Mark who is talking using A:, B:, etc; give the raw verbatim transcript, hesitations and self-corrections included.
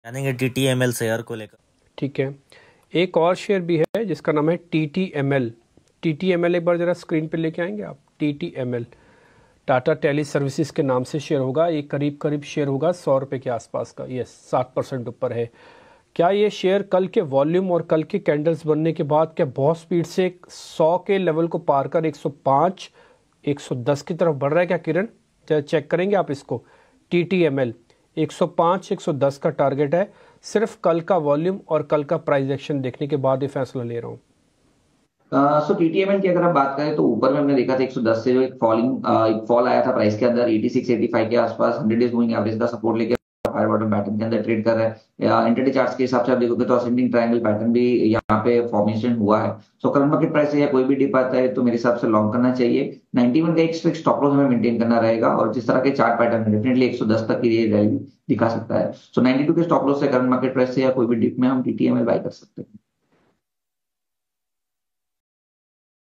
A: जानेंगे TTML share को लेकर।
B: ठीक है, एक और शेयर भी है जिसका नाम है टीटीएमएल। टीटीएमएल एक बार जरा स्क्रीन पे लेके आएंगे आप। टीटीएमएल टाटा टेली सर्विसेज के नाम से शेयर होगा। ये करीब करीब शेयर होगा सौ रुपये के आसपास का। यस, सात परसेंट ऊपर है। क्या ये शेयर कल के वॉल्यूम और कल के कैंडल्स बनने के बाद क्या बहुत स्पीड से सौ के लेवल को पार कर एक सौ पाँच एक सौ दस की तरफ बढ़ रहा है क्या किरण? चेक करेंगे आप इसको। टीटीएमएल एक सौ पाँच एक सौ दस का टारगेट है। सिर्फ कल का वॉल्यूम और कल का प्राइस एक्शन देखने के बाद ये फैसला ले रहा हूँ।
C: सो टीटीएमएल की अगर आप बात करें तो ऊपर में हमने देखा था एक सौ दस से जो एक फॉलिंग एक फॉल आया था प्राइस के अंदर छियासी पचासी के आसपास हंड्रेड डेज मूविंग एवरेज का सपोर्ट लेके फायर बॉटम पैटर्न के अंदर ट्रेड कर रहा है। इंटरडे चार्ट्स के हिसाब से आप देखोगे तो असेंडिंग ट्रायंगल पैटर्न भी यहाँ पे फॉर्मेशन हुआ है। सो करंट मार्केट प्राइस या कोई भी डिप आता है तो मेरे हिसाब से लॉन्ग करना चाहिए। इक्यानवे का एक स्ट्रिक्ट स्टॉप लॉस हमें मेंटेन करना रहेगा और जिस तरह के चार्ट पैटर्न है डेफिनेटली एक सौ दस तक की रैली दिखा सकता है। सो बानवे के स्टॉप लॉस से करंट मार्केट प्राइस से या कोई भी डिप में हम टीटीएमएल बाय कर सकते हैं।